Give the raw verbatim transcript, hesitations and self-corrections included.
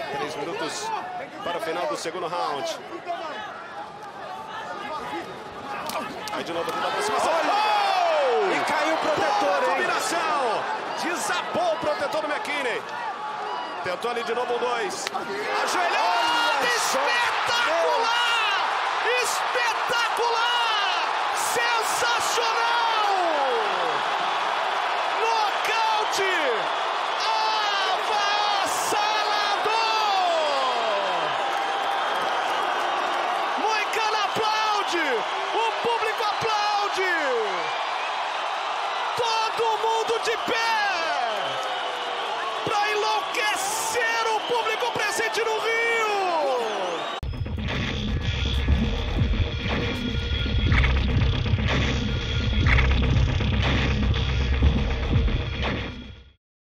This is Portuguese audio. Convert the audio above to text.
Três minutos para o final do segundo round. Aí de novo, tenta a aproximação. Oh! E caiu o protetor, Boa hein? combinação! Desabou o protetor do McKinney. Tentou ali de novo um dois. Ajoelhada! Espetacular! Espetacular! Sensacional! Nocaute! Avassalador! Moicano aplaude! O público aplaude! Todo mundo de pé! Para enlouquecer o público presente no Rio!